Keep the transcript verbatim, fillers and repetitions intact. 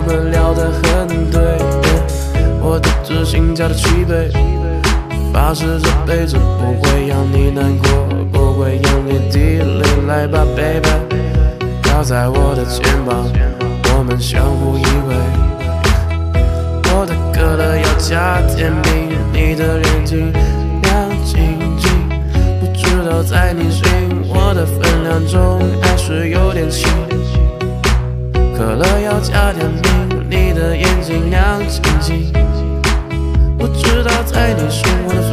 们聊得很对，我的知心加的七倍，发誓这辈子不会让你难过，不会眼泪滴泪。来吧 baby， 靠在我的肩膀，我们相互依偎。我的可乐要加甜蜜，你的眼睛亮晶晶，不知道在你心我的分量中还是有点轻。可乐要加甜蜜，你的眼睛亮晶晶，不知道在你心我的